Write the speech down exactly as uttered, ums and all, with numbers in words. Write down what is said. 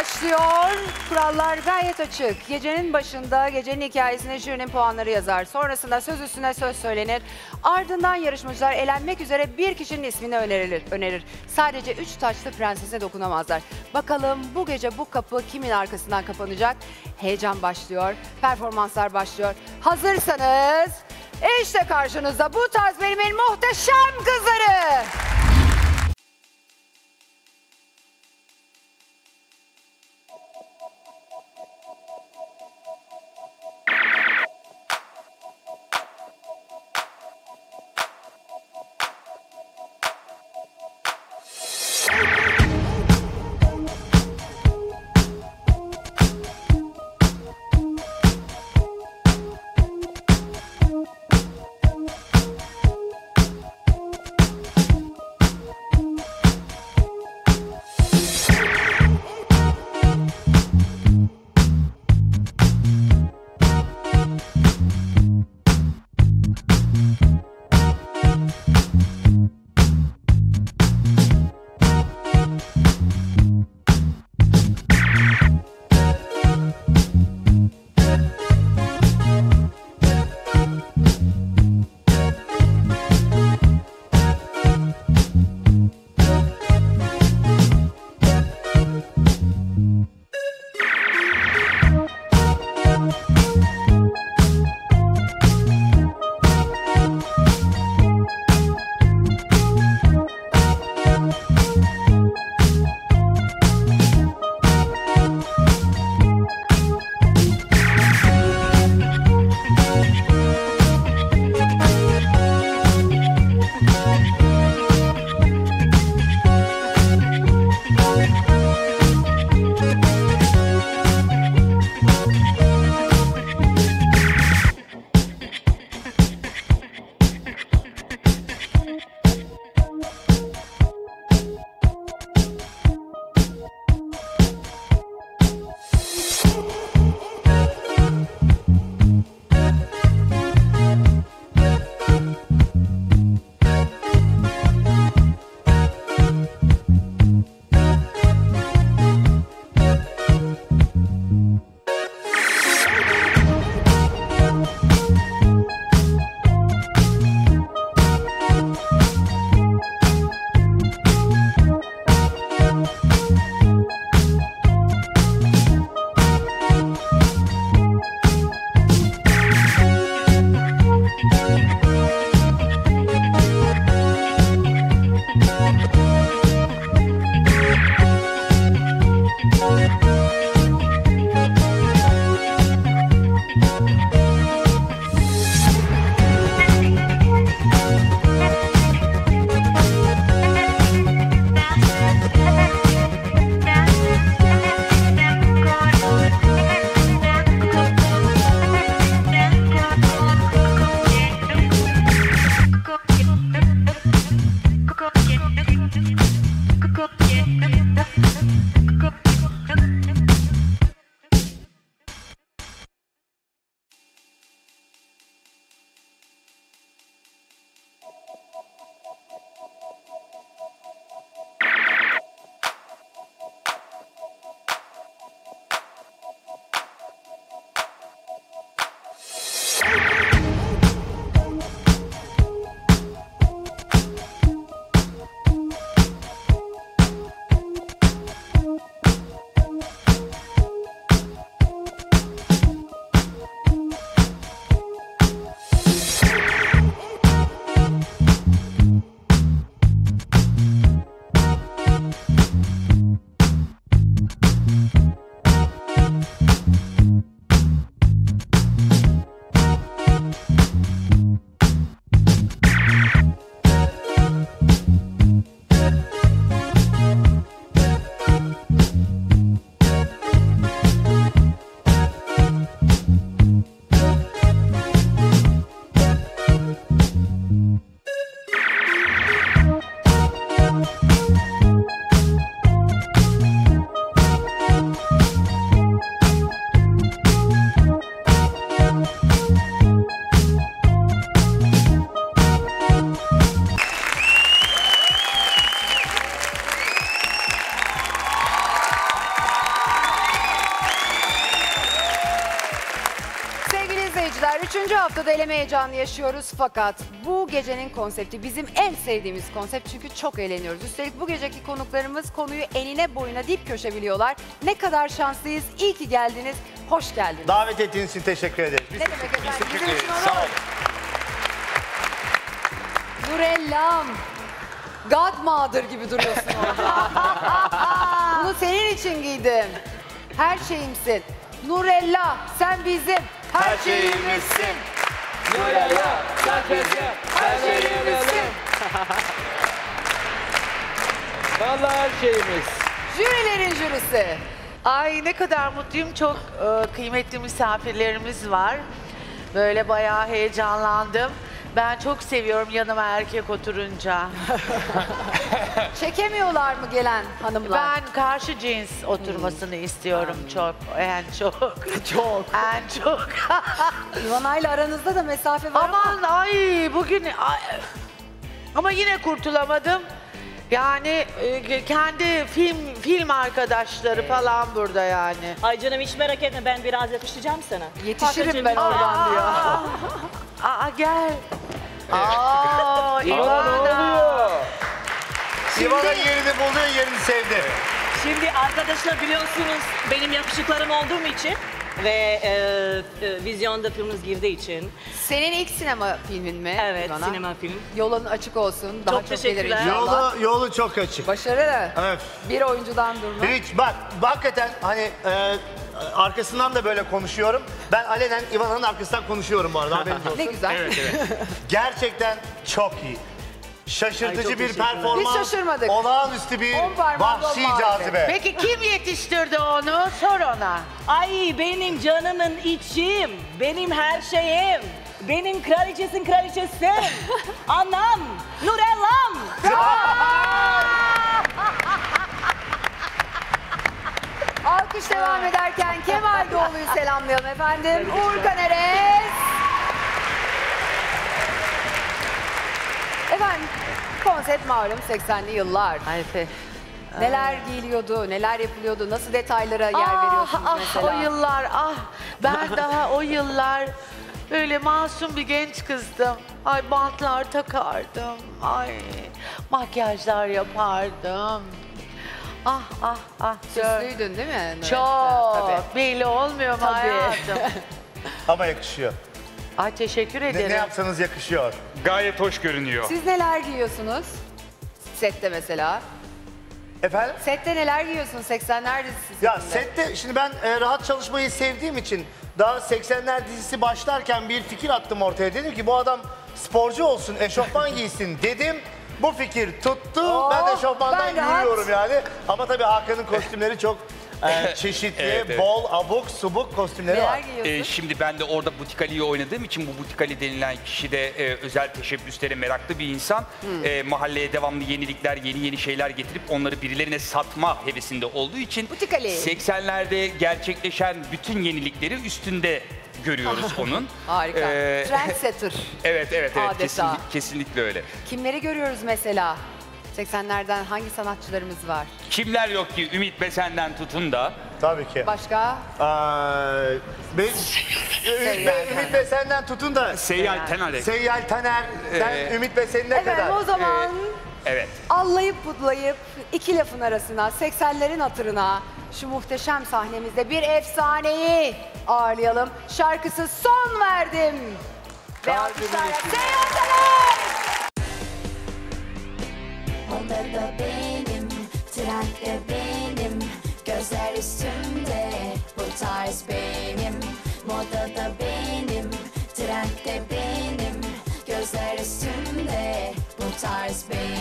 başlıyor. Kurallar gayet açık. Gecenin başında gecenin hikayesine jürinin puanları yazar. Sonrasında söz üstüne söz söylenir. Ardından yarışmacılar elenmek üzere bir kişinin ismini önerilir. önerir. Sadece üç taçlı prensese dokunamazlar. Bakalım bu gece bu kapı kimin arkasından kapanacak? Heyecan başlıyor. Performanslar başlıyor. Hazırsanız işte karşınızda bu tarz benim muhteşem kızları. Üçüncü haftada eleme heyecanı yaşıyoruz fakat bu gecenin konsepti bizim en sevdiğimiz konsept çünkü çok eğleniyoruz. Üstelik bu geceki konuklarımız konuyu enine boyuna dip köşe biliyorlar. Ne kadar şanslıyız, iyi ki geldiniz, hoş geldiniz. Davet ettiğiniz için teşekkür ederiz. Ne demek efendim? Teşekkür Bizim ederiz. için Sağ onur. olun. Nurellam, Godmother gibi duruyorsun orada. Bunu senin için giydim. Her şeyimsin. Nurella, sen bizim her, Her şeyimizsin. şeyimizsin. Nurella, sen bizim her şeyimizsin. Vallahi her şeyimiz. Jürilerin jürisi. Ay ne kadar mutluyum. Çok e, kıymetli misafirlerimiz var. Böyle bayağı heyecanlandım. Ben çok seviyorum yanıma erkek oturunca. Çekemiyorlar mı gelen hanımlar? Ben karşı cins oturmasını istiyorum çok. En çok. Çok. En çok. İvanayla aranızda da mesafe var ama. Aman ay bugün ay, ama yine kurtulamadım. Yani e, kendi film film arkadaşları falan burada yani. Ay canım hiç merak etme, ben biraz yakışacağım sana. Yetişirim ben oradan diyor. Aa gel. Aa İvana ne oluyor? İvana yerini buldu, yerini sevdi. Şimdi arkadaşlar biliyorsunuz benim yakışıklarım olduğum için ve e, e, vizyonda filmimiz girdiği için. Senin ilk sinema filmin mi? Evet, İvana? sinema film. Yolun açık olsun. Daha Çok çok, gelir teşekkürler. inşallah. Yolu, yolu çok açık. Başarılı. Evet. Bir oyuncudan durma. Hiç bak, hakikaten hani e, arkasından da böyle konuşuyorum. Ben alenen İvana'nın arkasından konuşuyorum bu arada, haberiniz olsun. Ne güzel. Gerçekten çok iyi. Şaşırtıcı Ay, çok bir teşekkürler. performans. Biz şaşırmadık. Olağanüstü bir On parmağında vahşi on marifet. cazibe. Peki kim yetiştirdi onu? Sor ona. Ay benim canımın içim, benim her şeyim, benim kraliçesin kraliçesin, anam, Nurellam. Alkış devam ederken Kemal Doğulu'yu selamlayalım efendim. Uğur Kaneres. Efendim konsept malum seksenli yıllar. Ay fe. Neler giyiliyordu, neler yapılıyordu, nasıl detaylara yer Ah, veriyorsunuz ah, mesela? o yıllar ah ben daha o yıllar böyle masum bir genç kızdım. Ay bantlar takardım. Ay makyajlar yapardım. Ah ah ah. gör- Süslüydün değil mi? Nurella? Çok. Tabii. Belli olmuyor mu Tabii. hayatım? Ama yakışıyor. Ay teşekkür Ne, ederim. ne yapsanız yakışıyor. Gayet hoş görünüyor. Siz neler giyiyorsunuz? Sette mesela. Efendim? Sette neler giyiyorsun? seksenler dizisi Ya setinde. sette, şimdi ben e, rahat çalışmayı sevdiğim için daha seksenler dizisi başlarken bir fikir attım ortaya. Dedim ki bu adam sporcu olsun, eşofman giysin dedim. Bu fikir tuttu. Oo, ben de eşofmandan ben rahat. yürüyorum yani. Ama tabii Hakan'ın kostümleri çok e, çeşitli, Evet, evet. bol, abuk, subuk kostümleri Neler var. giyiyorsun? Ee, şimdi ben de orada Butik Ali'yi oynadığım için bu Butik Ali denilen kişi de e, özel teşebbüslere meraklı bir insan. E, mahalleye devamlı yenilikler, yeni yeni şeyler getirip onları birilerine satma hevesinde olduğu için Butik Ali. seksenlerde gerçekleşen bütün yenilikleri üstünde görüyoruz onun. Harika. Ee, Trendsetter. Evet, evet, evet. Adeta. Kesinlikle, kesinlikle öyle. Kimleri görüyoruz mesela? seksenlerden hangi sanatçılarımız var? Kimler yok ki Ümit Besen'den tutun da Tabii ki. Başka? Aa, be, Ümit, Be- Ümit Besen'den tutun da Seyyal Tenalek. Seyyal Taner'den Ee, Ümit Besen'ine Efendim kadar. o zaman Evet. allayıp putlayıp iki lafın arasına, seksenlerin hatırına şu muhteşem sahnemizde bir efsaneyi ağırlayalım. Şarkısı Son Verdim. Ve alkışlarla Seyyal Taner! Modada benim, trendde benim, gözler üstümde, bu tarz benim. Modada benim, trendde benim, gözler üstümde, bu tarz benim.